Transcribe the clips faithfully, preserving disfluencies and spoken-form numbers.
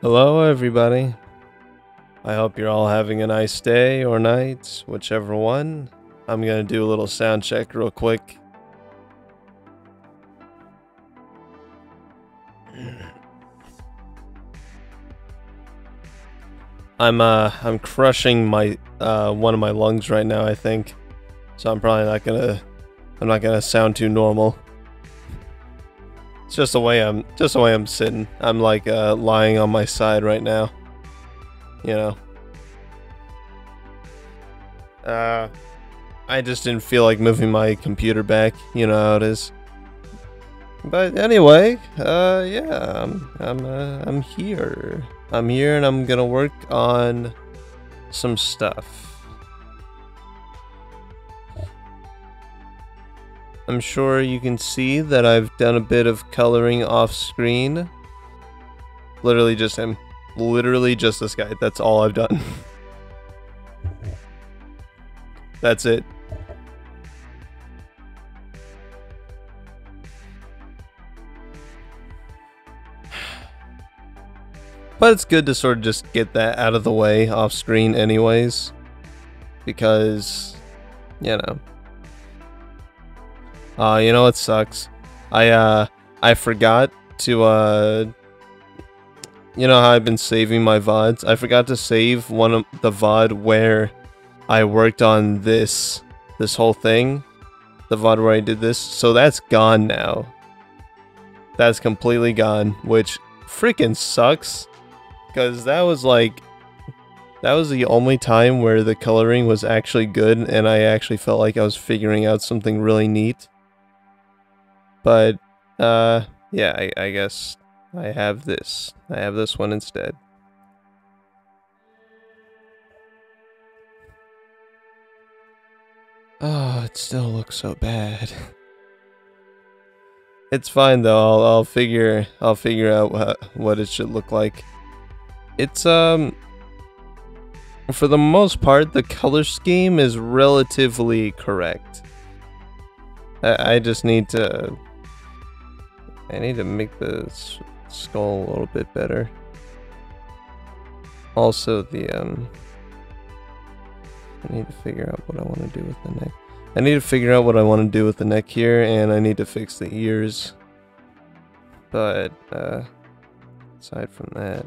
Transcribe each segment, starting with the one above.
Hello, everybody. I hope you're all having a nice day or night, whichever one. I'm gonna do a little sound check real quick. I'm uh I'm crushing my uh one of my lungs right now, I think. So I'm probably not gonna I'm not gonna sound too normal. It's just the way I'm just the way I'm sitting. I'm like uh lying on my side right now. You know. Uh I just didn't feel like moving my computer back, you know how it is. But anyway, uh yeah, I'm I'm uh, I'm here. I'm here and I'm gonna work on some stuff. I'm sure you can see that I've done a bit of coloring off screen. Literally just him. Literally just this guy. That's all I've done. That's it. But it's good to sort of just get that out of the way off screen anyways. Because, you know. Uh, you know what sucks? I, uh, I forgot to, uh... You know how I've been saving my V O Ds? I forgot to save one of the V O D where I worked on this, this whole thing. The V O D where I did this. So that's gone now. That's completely gone, which freaking sucks. Because that was like, that was the only time where the coloring was actually good and I actually felt like I was figuring out something really neat. But, uh, yeah, I, I guess I have this. I have this one instead. Oh, it still looks so bad. It's fine though. I'll, I'll figure I'll figure out what, what it should look like. It's, um, for the most part, the color scheme is relatively correct. I, I just need to, I need to make the skull a little bit better. Also, the, um, I need to figure out what I want to do with the neck. I need to figure out what I want to do with the neck here, and I need to fix the ears. But, uh, aside from that,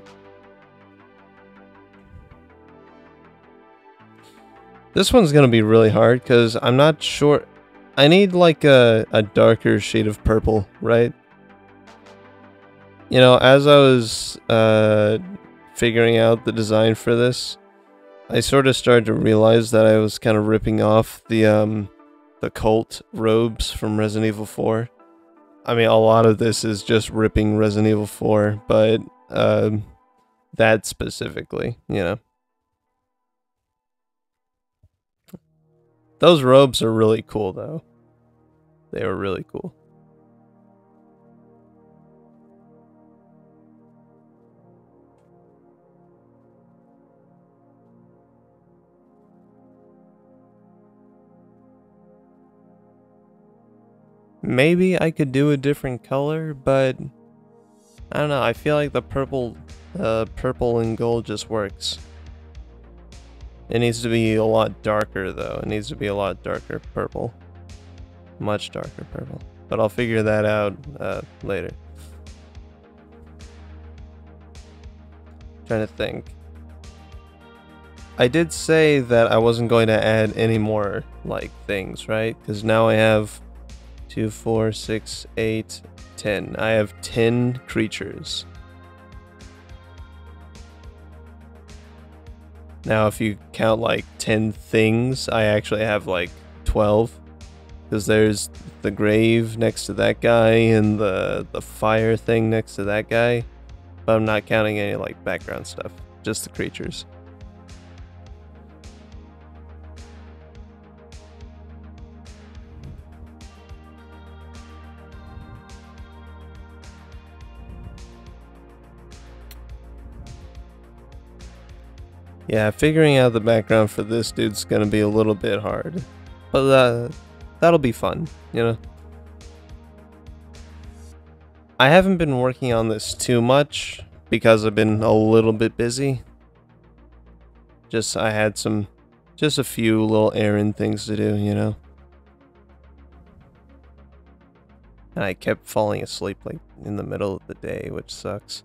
this one's gonna be really hard because I'm not sure. I need like a, a darker shade of purple, right? You know, as I was uh, figuring out the design for this, I sort of started to realize that I was kind of ripping off the um, the cult robes from Resident Evil four. I mean, a lot of this is just ripping Resident Evil four, but um, that specifically, you know. Those robes are really cool, though. They were really cool. Maybe I could do a different color, but I don't know. I feel like the purple, uh, purple and gold just works. It needs to be a lot darker, though. It needs to be a lot darker purple. Much darker purple. But I'll figure that out uh, later. Trying to think. I did say that I wasn't going to add any more, like, things, right? Because now I have two, four, six, eight, ten. I have ten creatures. Now, if you count like ten things, I actually have like twelve. Because there's the grave next to that guy and the, the fire thing next to that guy. But I'm not counting any like background stuff, just the creatures. Yeah, figuring out the background for this dude's gonna be a little bit hard. But uh, that'll be fun, you know? I haven't been working on this too much because I've been a little bit busy. Just, I had some, just a few little errand things to do, you know? And I kept falling asleep, like, in the middle of the day, which sucks.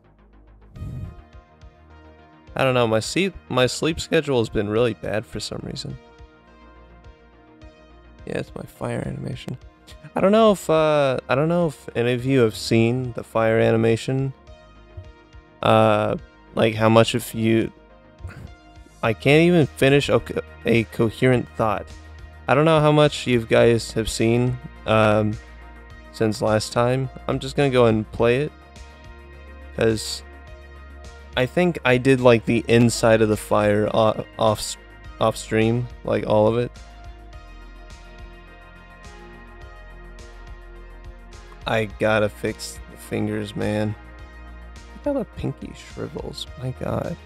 I don't know, my sleep, my sleep schedule has been really bad for some reason. Yeah, it's my fire animation. I don't know if, uh, I don't know if any of you have seen the fire animation. Uh, like how much of you... I can't even finish a, co a coherent thought. I don't know how much you guys have seen, um, since last time. I'm just gonna go and play it. Because I think I did, like, the inside of the fire off, off, off stream. Like, all of it. I gotta fix the fingers, man. Look how the pinky shrivels. My god.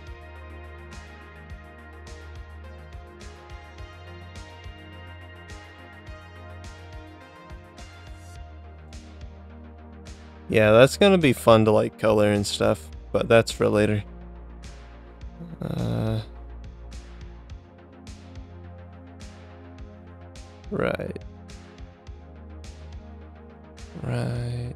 Yeah, that's gonna be fun to, like, color and stuff, but that's for later. Uh... Right. Right.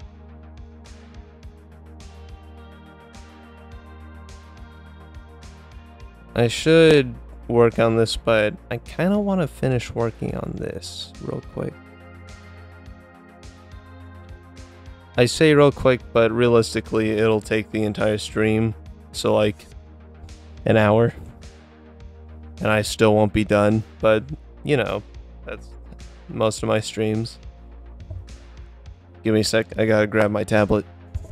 I should work on this, but I kind of want to finish working on this real quick. I say real quick, but realistically it'll take the entire stream, so like an hour, and I still won't be done, but you know, that's most of my streams. Give me a sec, I gotta grab my tablet.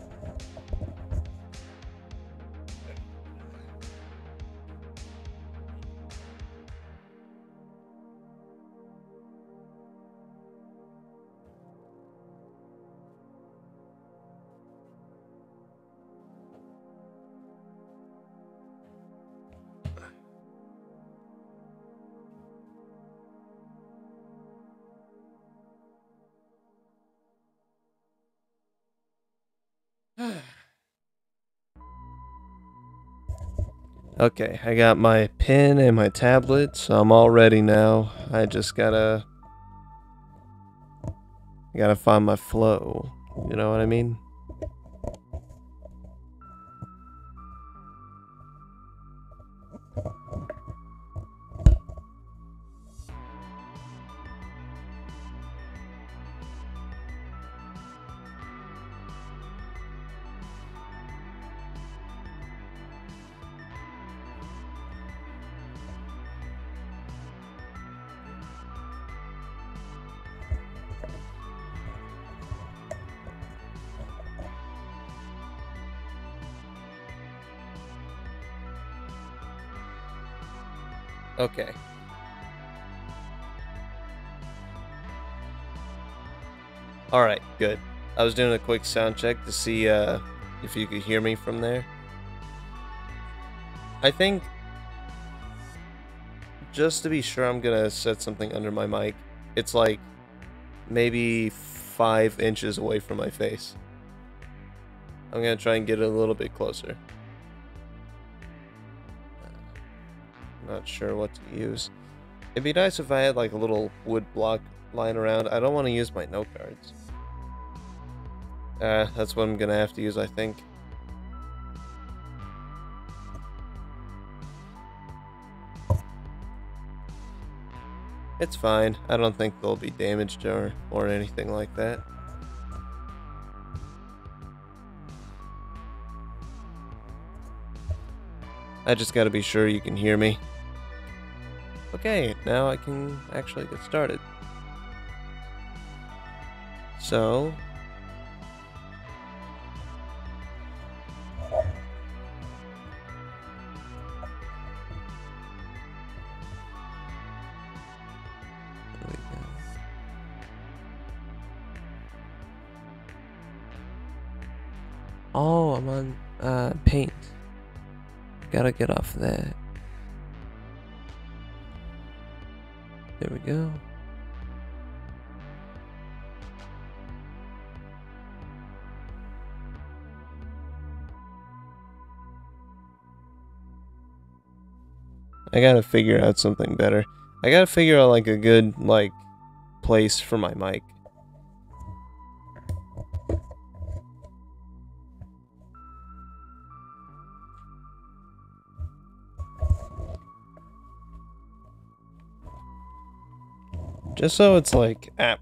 Okay, I got my pen and my tablet, so I'm all ready now. I just gotta... I gotta find my flow. You know what I mean? Okay. Alright, good. I was doing a quick sound check to see uh, if you could hear me from there. I think, just to be sure, I'm gonna set something under my mic. It's like maybe five inches away from my face. I'm gonna try and get it a little bit closer. Not sure what to use. It'd be nice if I had like a little wood block lying around. I don't want to use my note cards. Uh, that's what I'm gonna have to use, I think. It's fine. I don't think they'll be damaged or, or anything like that. I just gotta be sure you can hear me. Okay, now I can actually get started. So... There we go. Oh, I'm on uh, paint. Gotta get off that. There we go. I gotta figure out something better. I gotta figure out like a good like place for my mic. Just so it's like app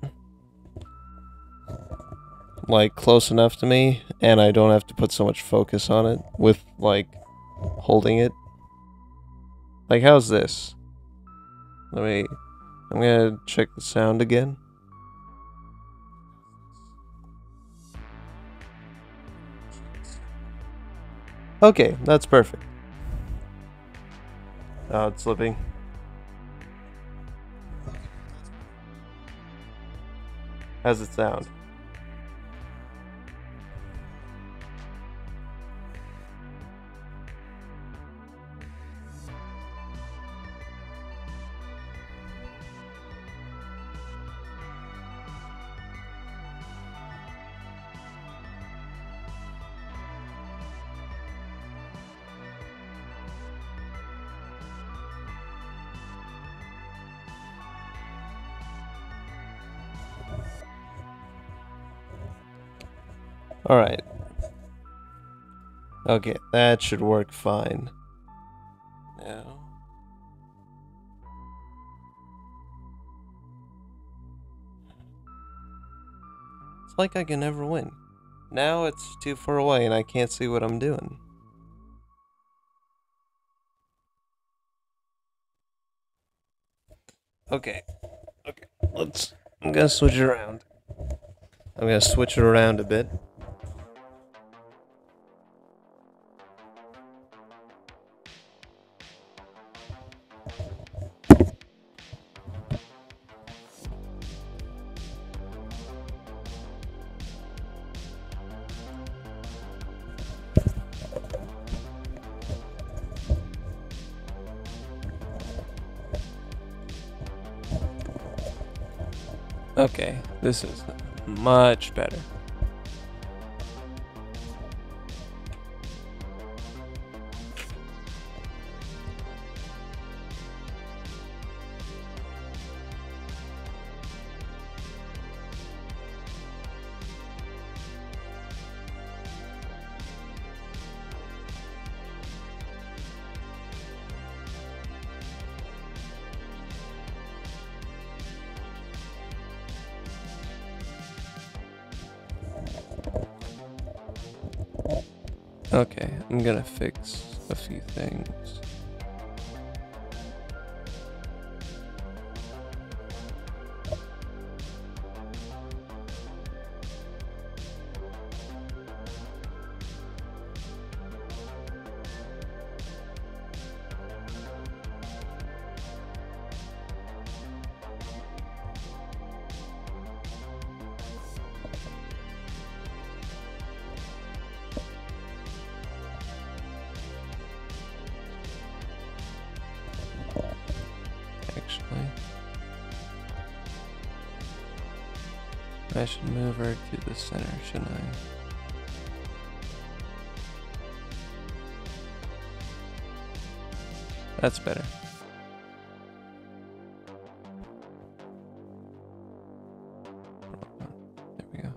like close enough to me and I don't have to put so much focus on it with like holding it. Like how's this? Let me I'm gonna check the sound again. Okay, that's perfect. Oh, it's slipping. How's it sound? Alright. Okay, that should work fine. Now. It's like I can never win. Now it's too far away and I can't see what I'm doing. Okay. Okay. Let's I'm gonna switch it around. I'm gonna switch it around a bit. Okay, this is much better. Okay, I'm gonna fix a few things. I should move her to the center, shouldn't I? That's better. There we go.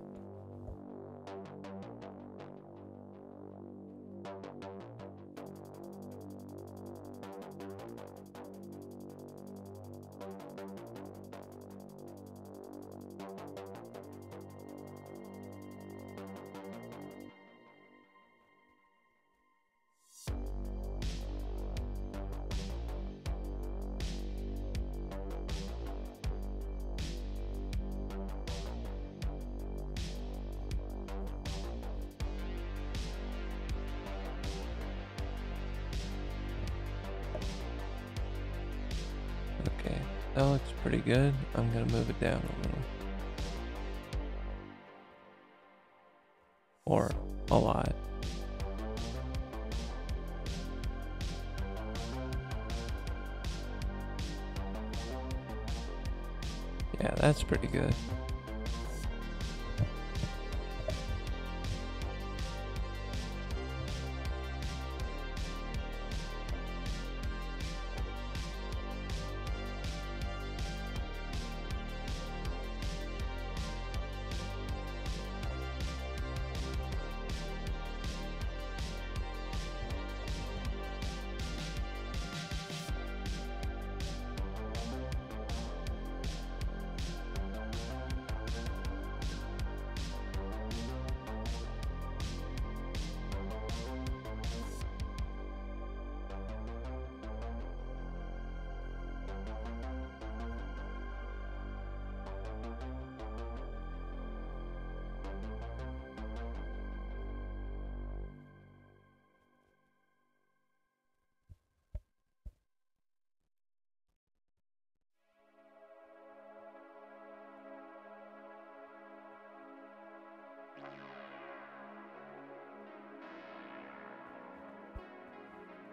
Okay, that looks pretty good. I'm gonna move it down a little. Or a lot. Yeah, that's pretty good.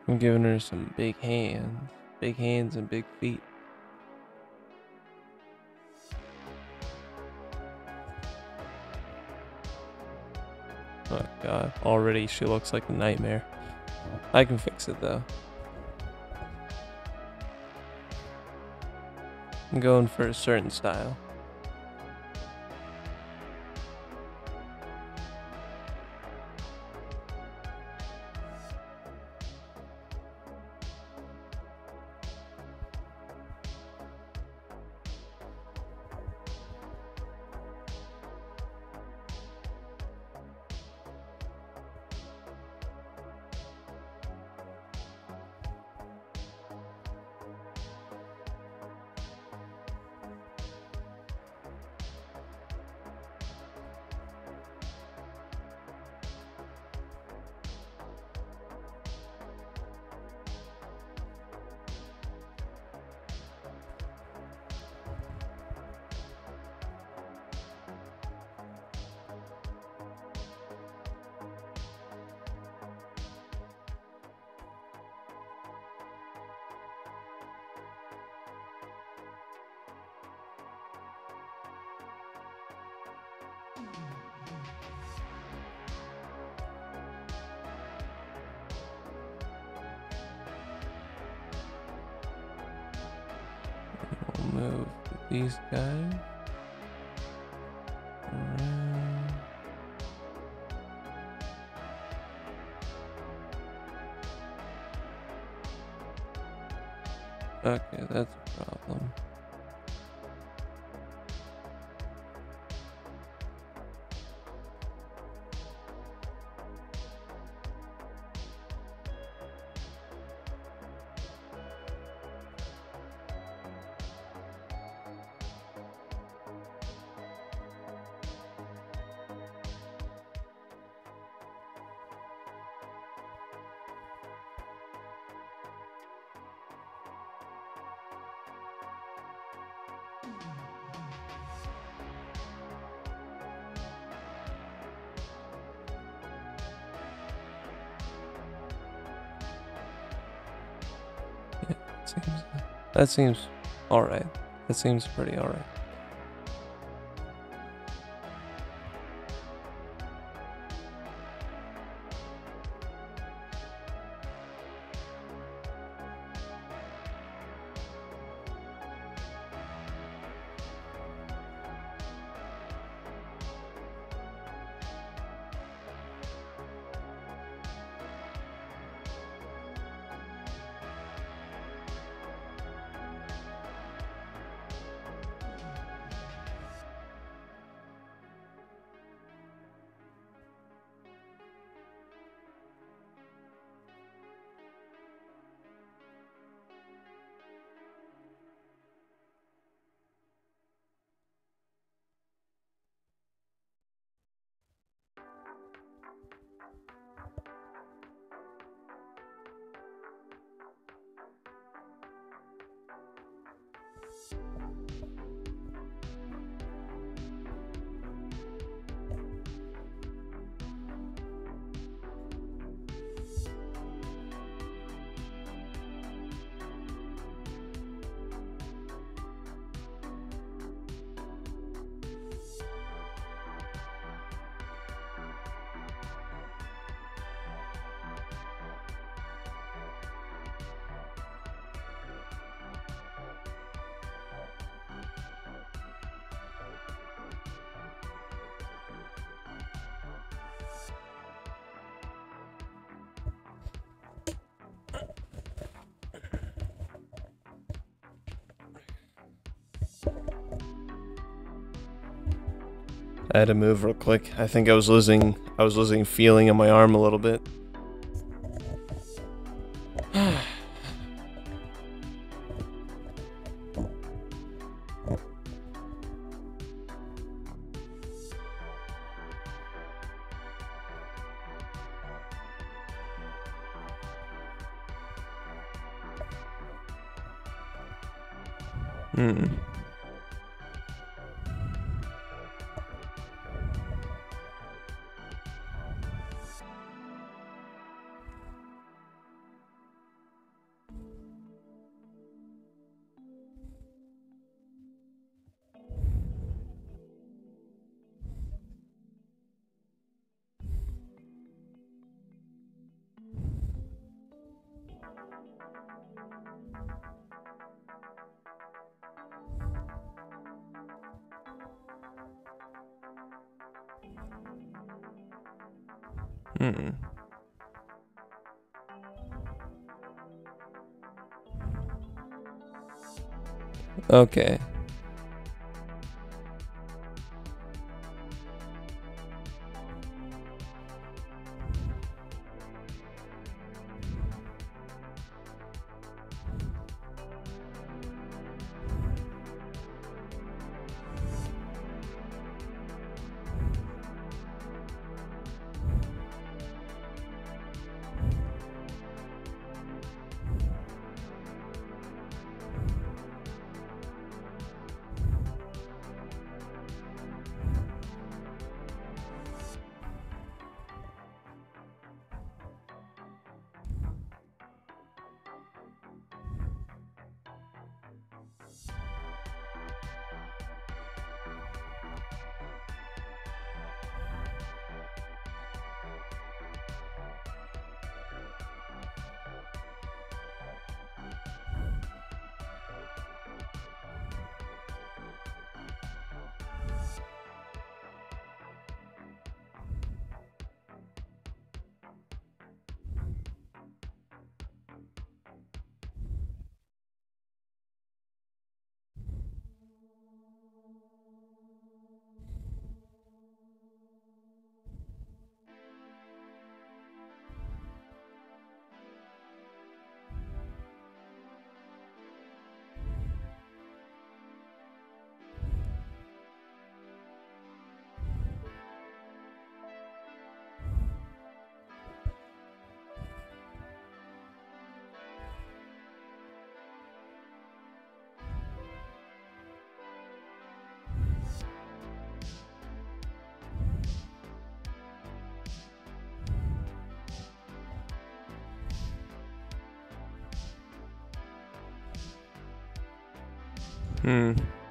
I'm giving her some big hands. Big hands and big feet. Oh god, already she looks like a nightmare. I can fix it though. I'm going for a certain style. We'll move these guys around. Okay, that's a problem. Seems, that seems alright. That seems pretty alright. I had to move real quick. I think I was losing I was losing feeling in my arm a little bit. Hmm. Hmm. Okay. Hmm.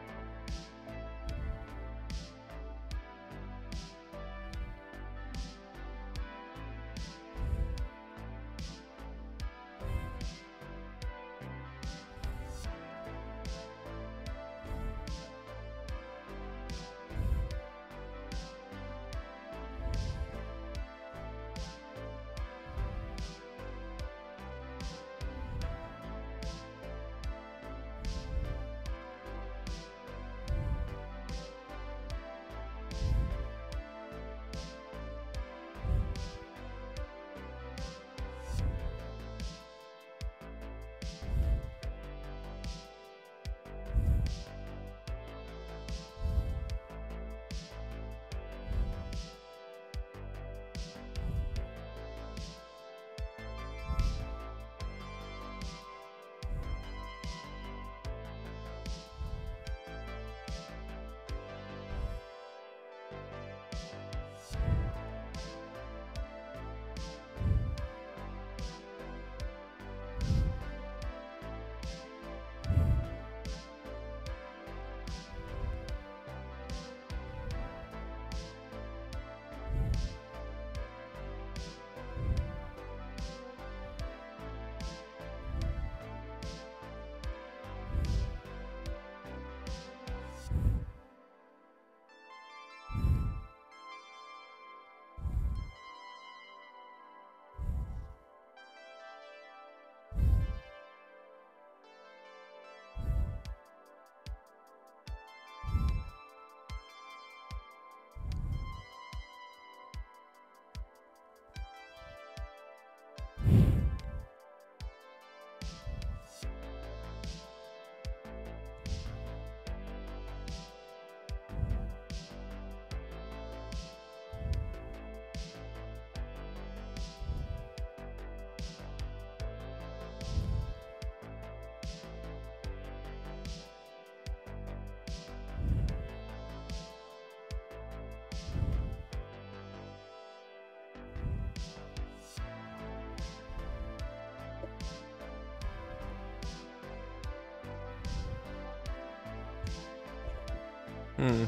Hmm.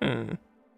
Hmm.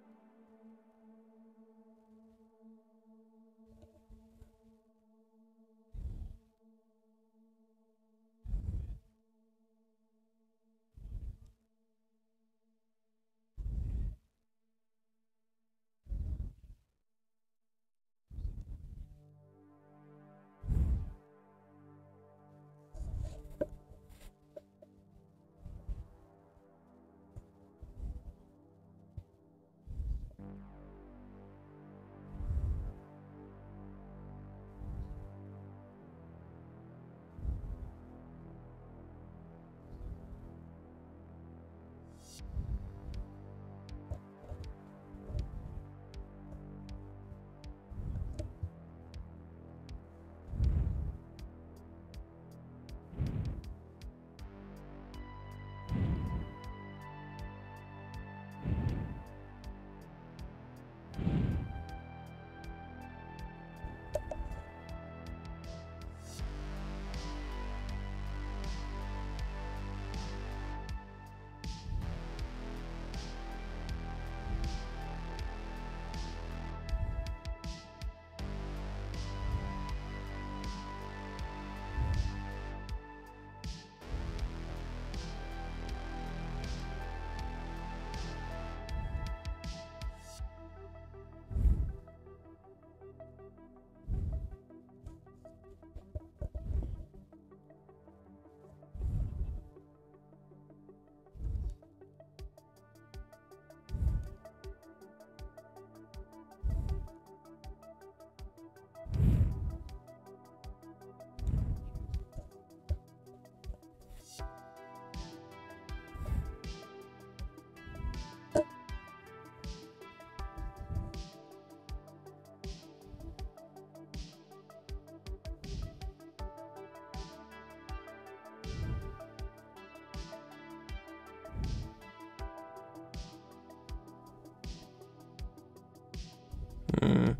Hmm.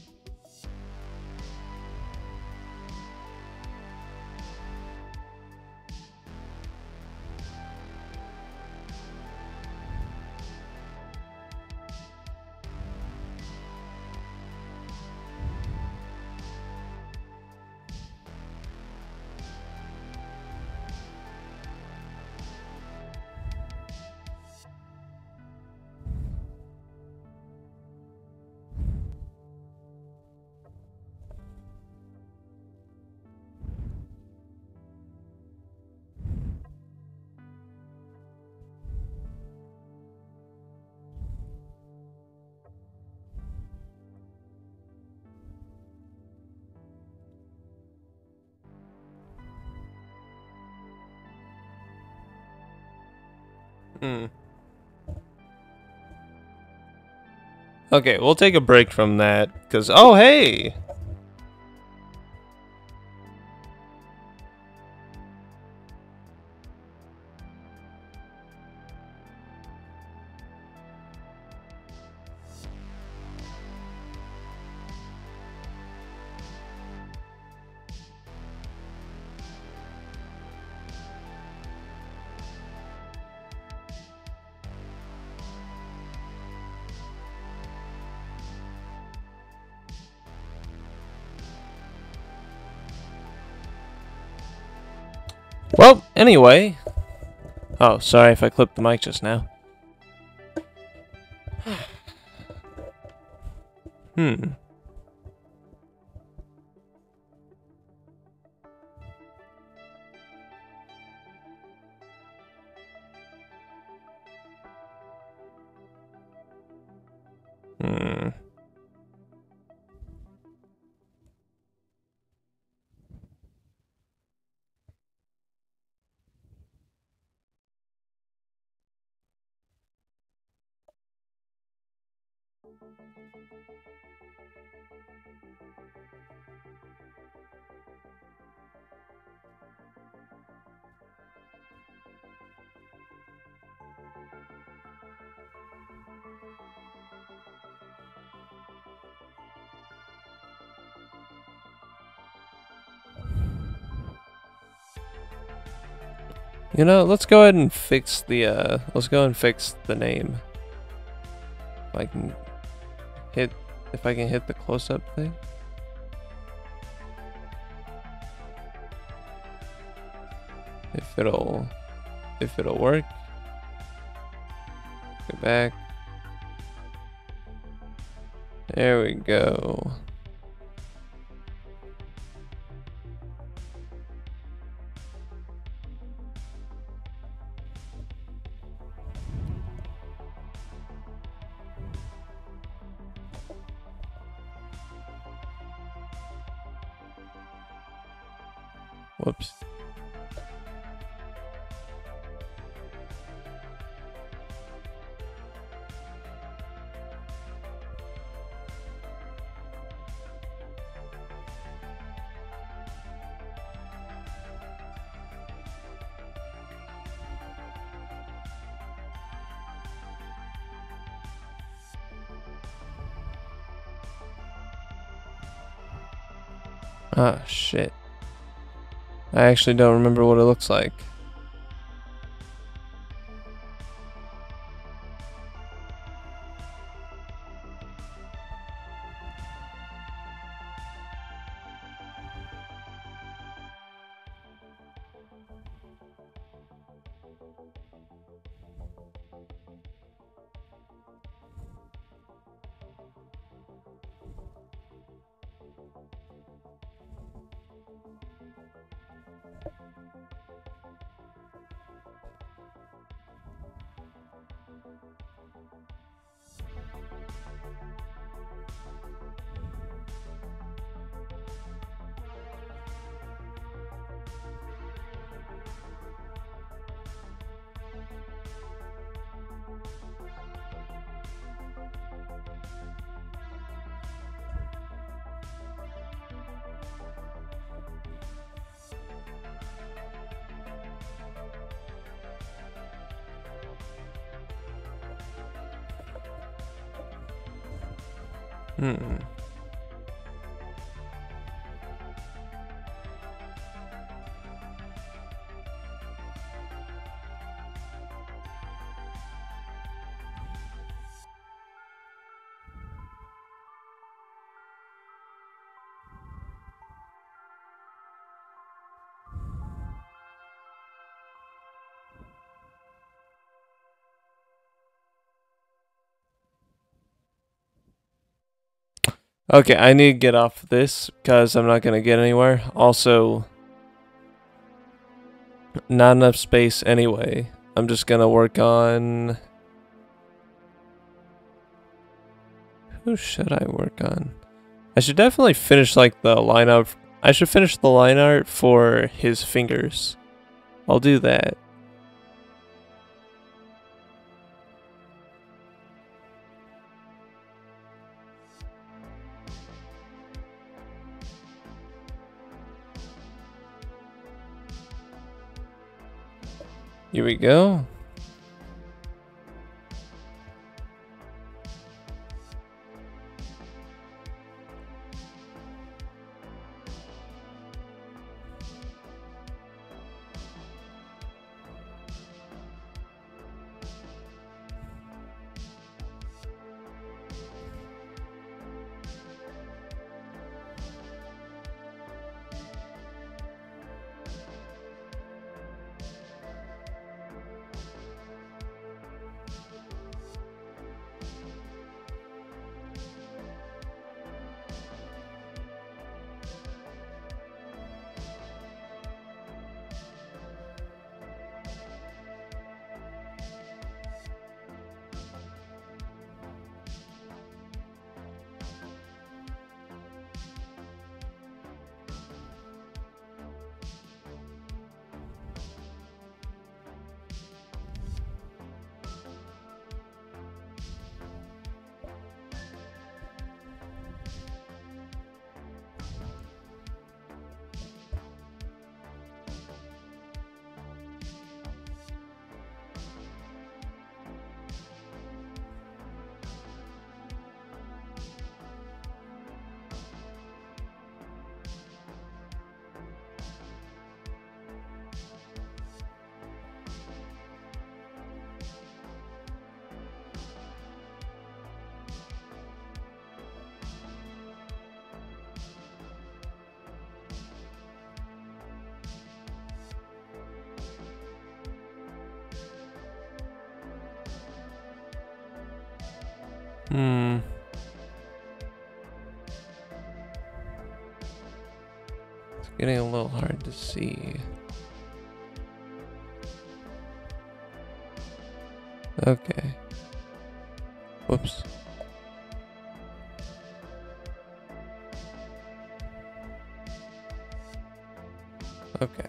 Hmm. Okay, we'll take a break from that, because, oh, hey! Well, anyway. Oh, sorry if I clipped the mic just now. Hmm. Hmm. You know, let's go ahead and fix the, uh, let's go and fix the name. If I can hit, if I can hit the close-up thing. If it'll, if it'll work. Go back. There we go. Whoops. Ah, shit. I actually don't remember what it looks like. Hmm. Okay, I need to get off this because I'm not going to get anywhere. Also, not enough space anyway. I'm just going to work on... Who should I work on? I should definitely finish like the line art. I should finish the line art for his fingers. I'll do that. Here we go. Hmm. It's getting a little hard to see. Okay. Whoops. Okay.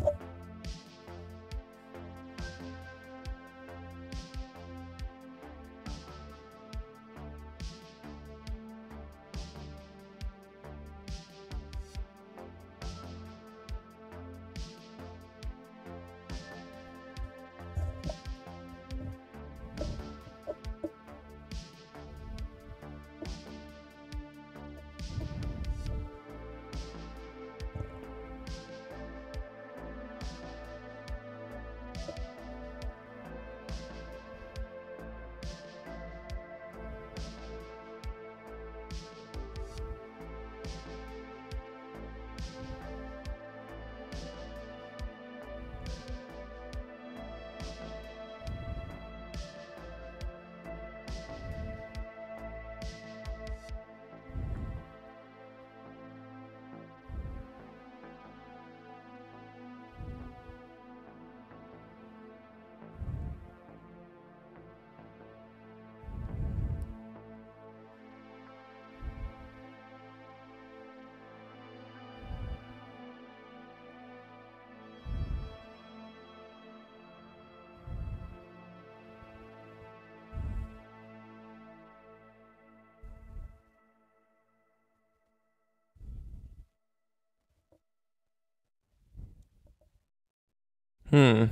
Hmm.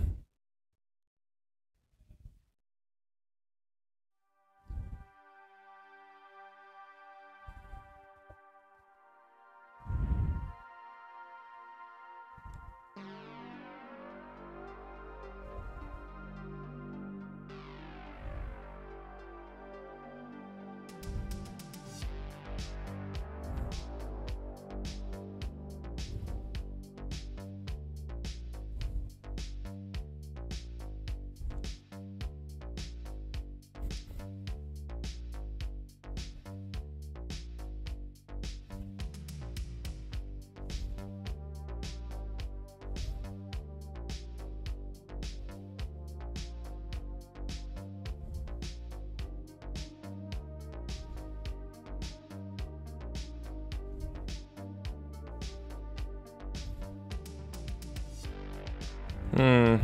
Hmm.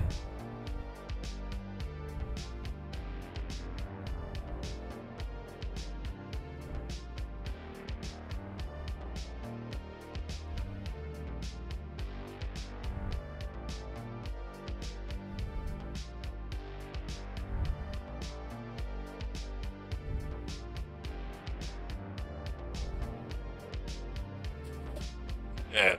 Yeah.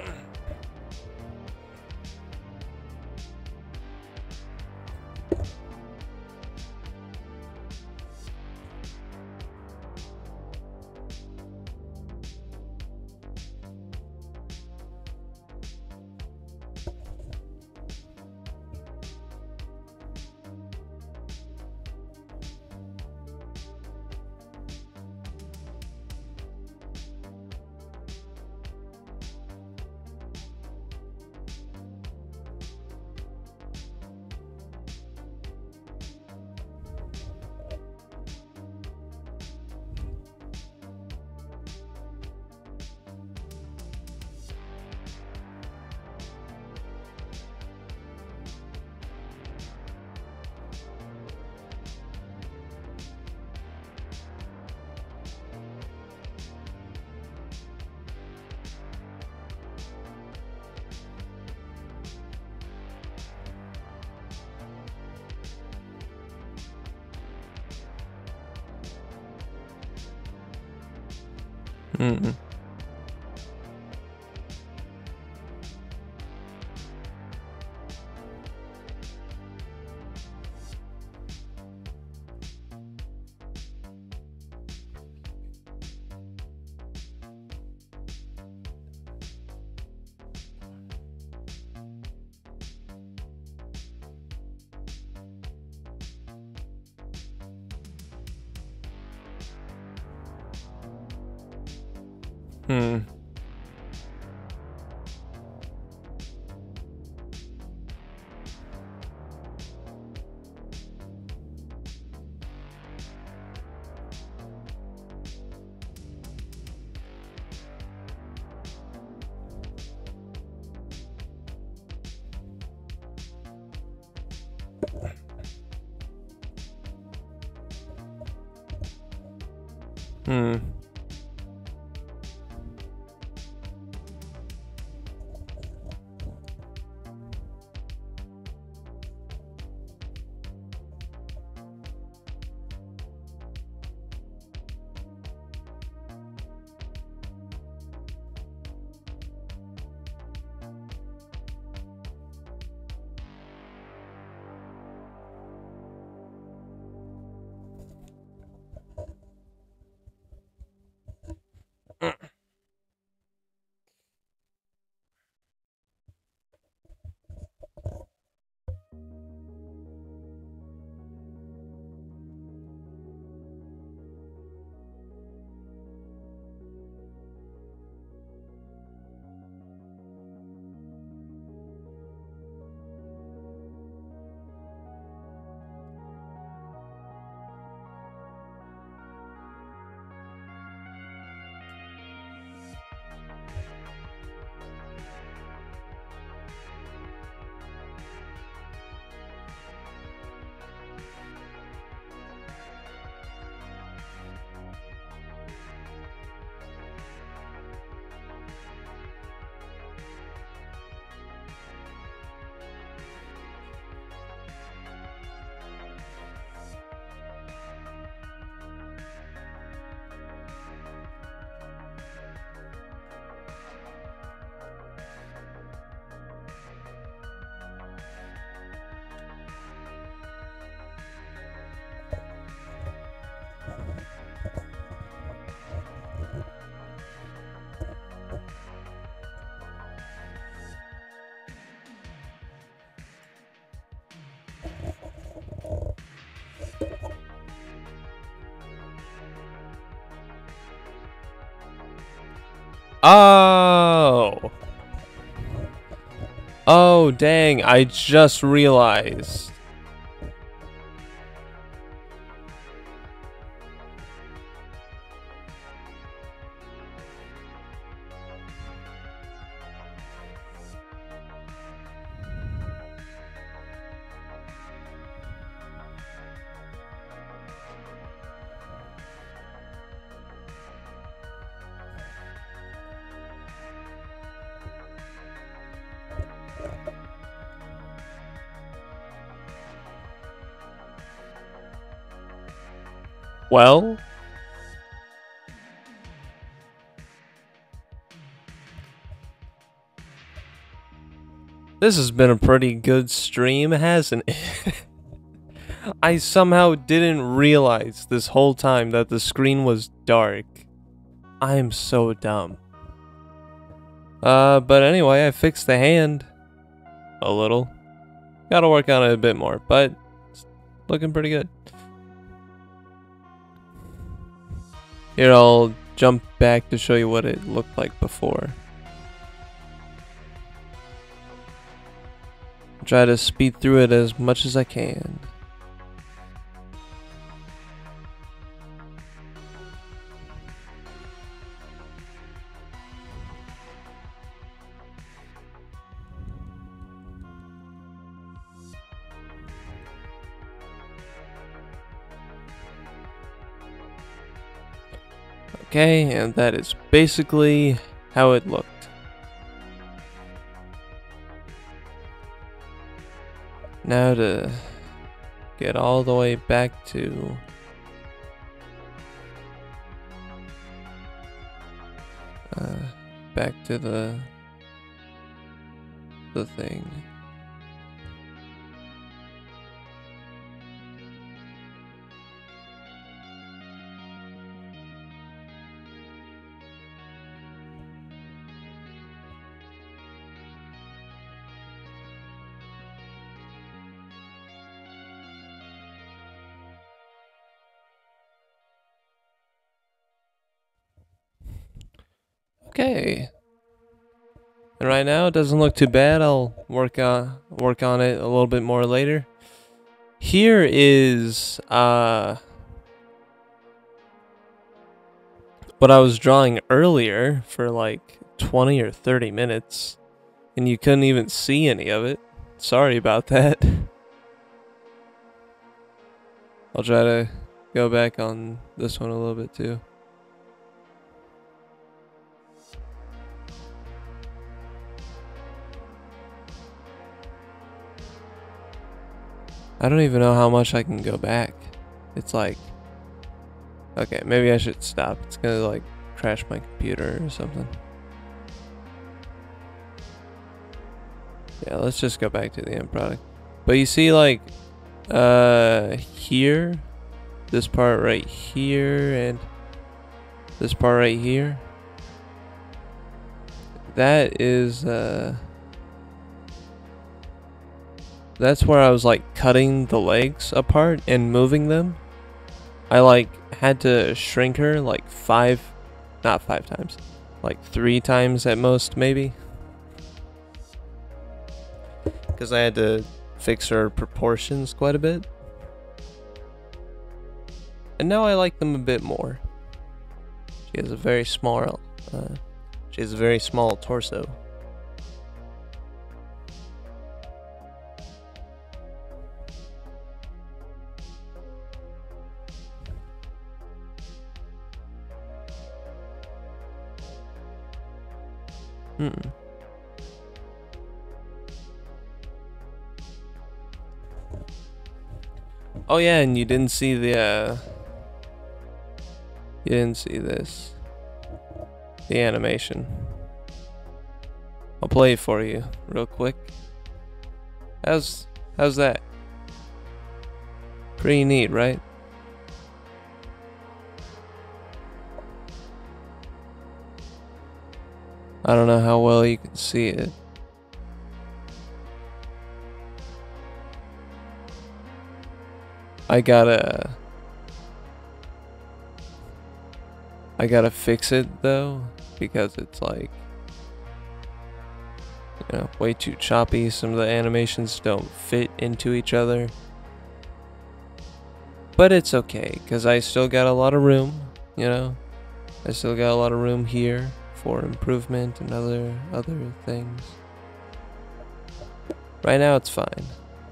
Mm-mm. Hmm. Hmm. Oh. Oh, dang. I just realized. Well, this has been a pretty good stream, hasn't it? I somehow didn't realize this whole time that the screen was dark. I am so dumb. Uh, but anyway, I fixed the hand. A little. Gotta work on it a bit more, but it's looking pretty good. Here, I'll jump back to show you what it looked like before. Try to speed through it as much as I can. Okay, and that is basically how it looked. Now to get all the way back to uh, back to the the thing. Okay. And right now it doesn't look too bad. I'll work on work on it a little bit more later. Here is uh what I was drawing earlier for like twenty or thirty minutes, and you couldn't even see any of it. Sorry about that. I'll try to go back on this one a little bit too. I don't even know how much I can go back. It's like, okay, maybe I should stop. It's gonna like crash my computer or something. Yeah, let's just go back to the end product. But you see, like, uh, here, this part right here, and this part right here. That is, uh, that's where I was like cutting the legs apart and moving them. I like had to shrink her like five, not five times, like three times at most, maybe. Because I had to fix her proportions quite a bit. And now I like them a bit more. She has a very small, uh, she has a very small torso. Hmm. Oh yeah, and you didn't see the, uh... You didn't see this. The animation. I'll play it for you real quick. How's, how's that? Pretty neat, right? I don't know how well you can see it. I gotta... I gotta fix it though, because it's like, you know, way too choppy. Some of the animations don't fit into each other. But it's okay, because I still got a lot of room, you know? I still got a lot of room here for improvement and other other things. Right now it's fine.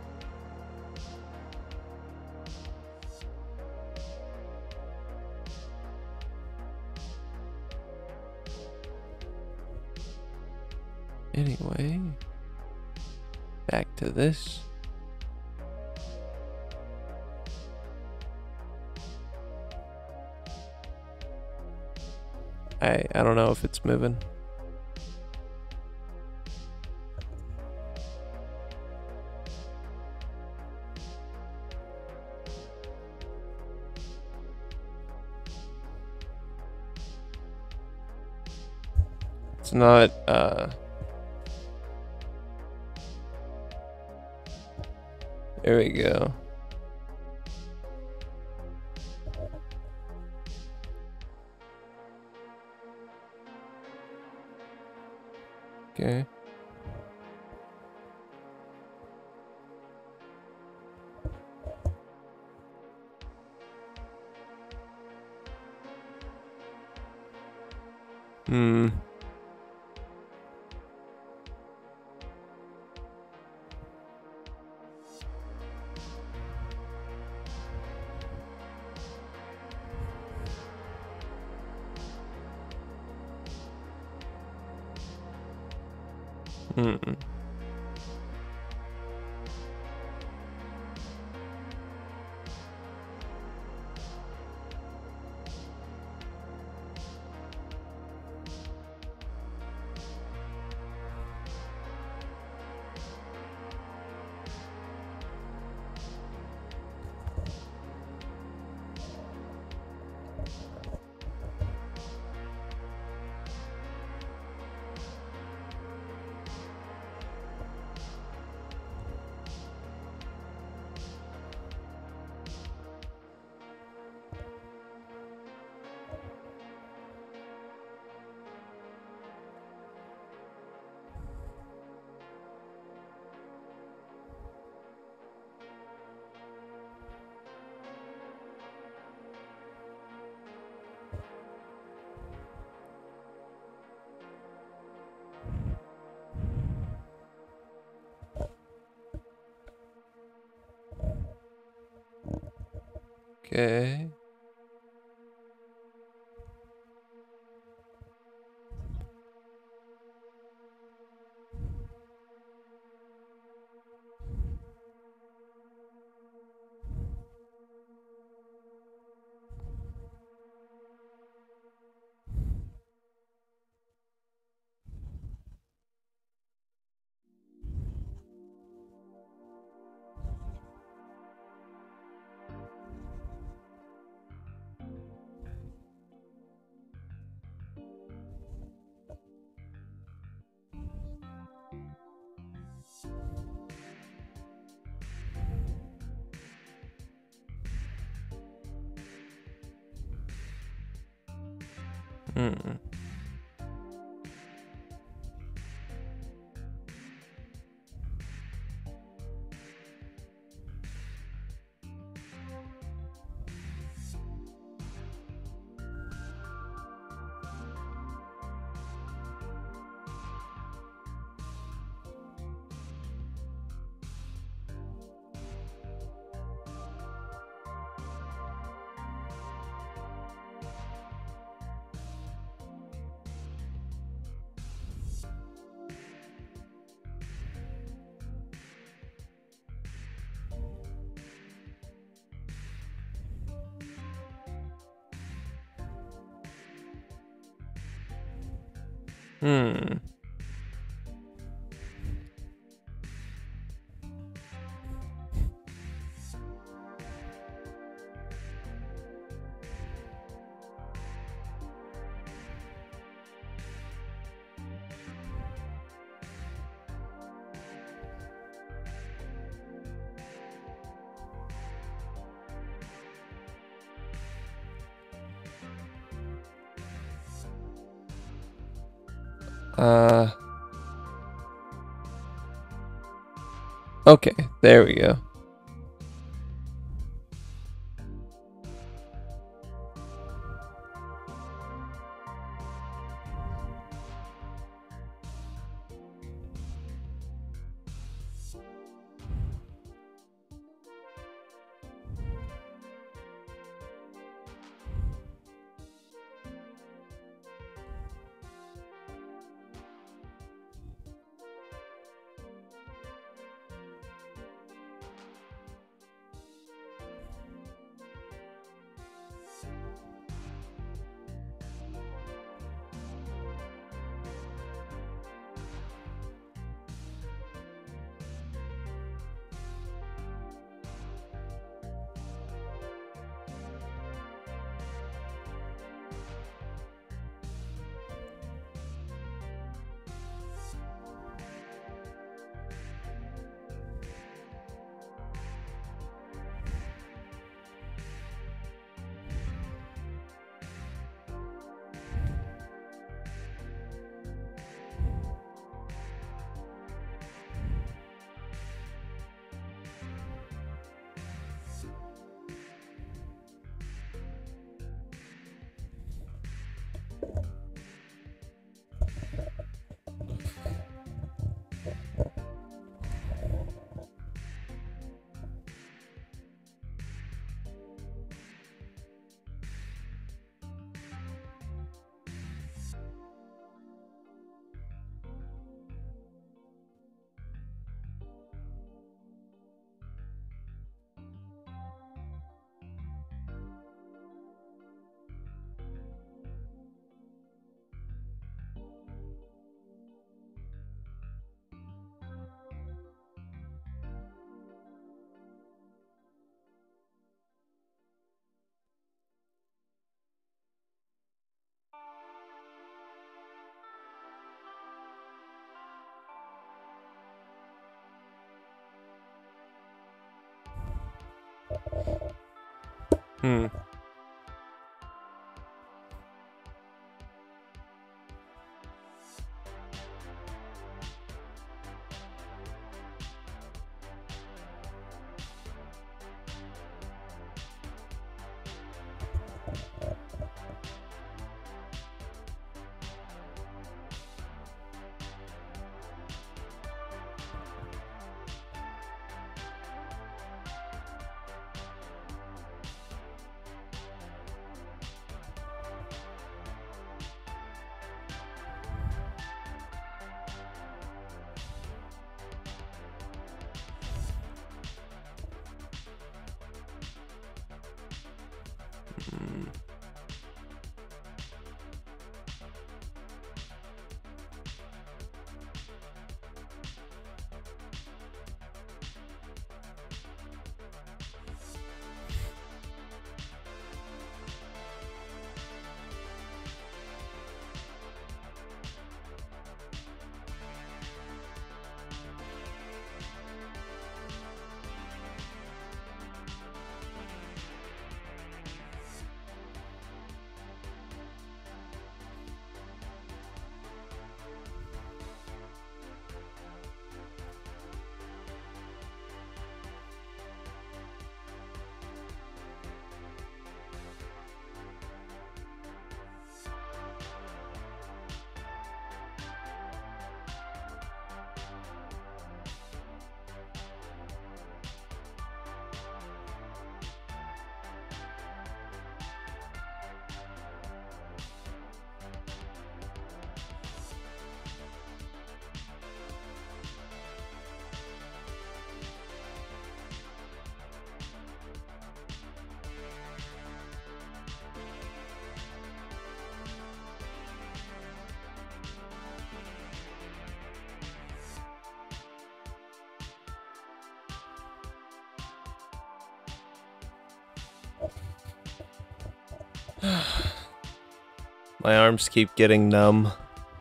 Anyway, back to this. I I don't know if it's moving. It's not uh there we go. Okay. Hmm. Hmm. Okay. Hmm. Hmm. Uh. Okay, there we go. Hmm. Hmm. My arms keep getting numb.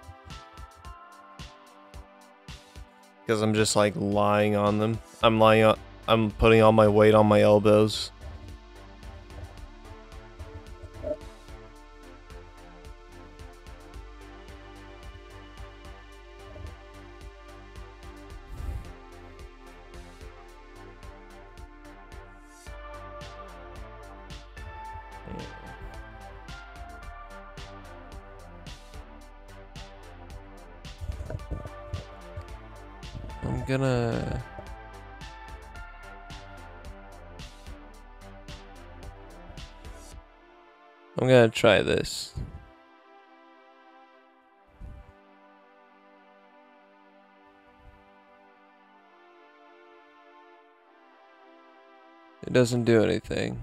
Because I'm just like lying on them. I'm lying on, I'm putting all my weight on my elbows. I'm gonna... I'm gonna try this. It doesn't do anything.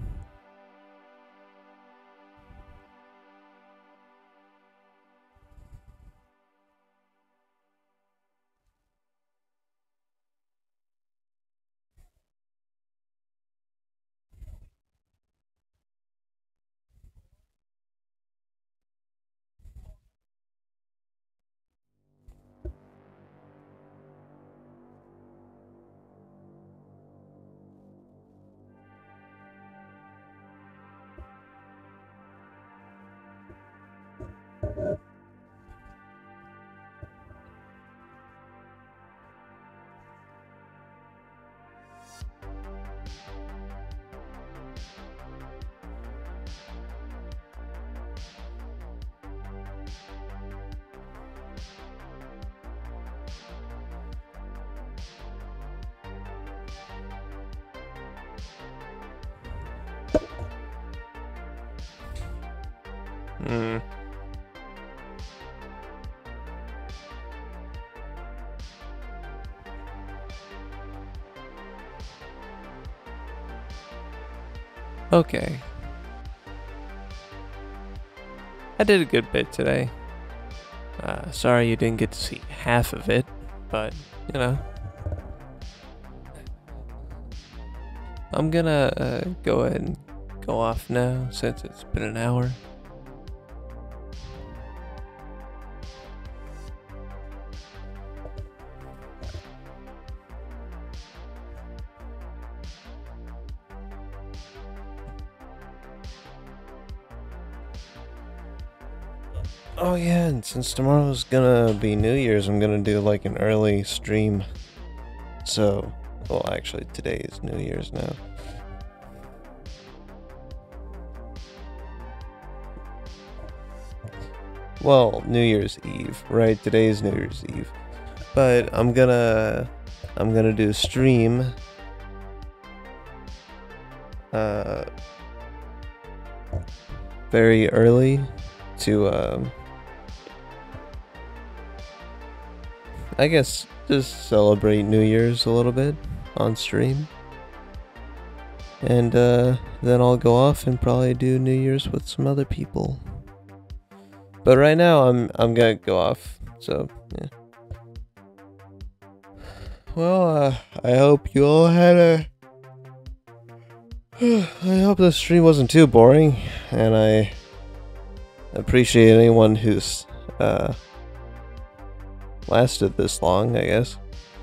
Hmm. Okay. I did a good bit today. Uh, sorry you didn't get to see half of it, but, you know. I'm gonna uh, go ahead and go off now, since it's been an hour. Oh yeah, and since tomorrow's gonna be New Year's, I'm gonna do like an early stream. So, well actually today is New Year's now. Well, New Year's Eve, right? Today is New Year's Eve. But I'm gonna I'm gonna do a stream uh very early to um I guess just celebrate New Year's a little bit on stream. And uh, then I'll go off and probably do New Year's with some other people. But right now I'm I'm gonna go off. So yeah. Well, uh, I hope you all had a. I hope the stream wasn't too boring, and I appreciate anyone who's uh, lasted this long, I guess.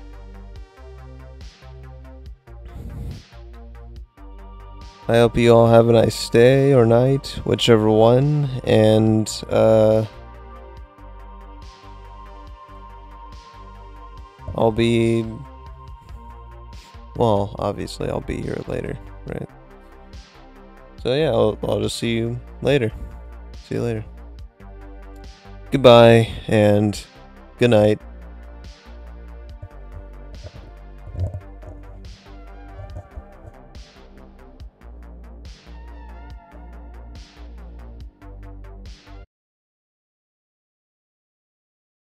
I hope you all have a nice day or night, whichever one, and uh, I'll be, well, obviously I'll be here later, right? So yeah, I'll, I'll just see you later. See you later. Goodbye, and good night.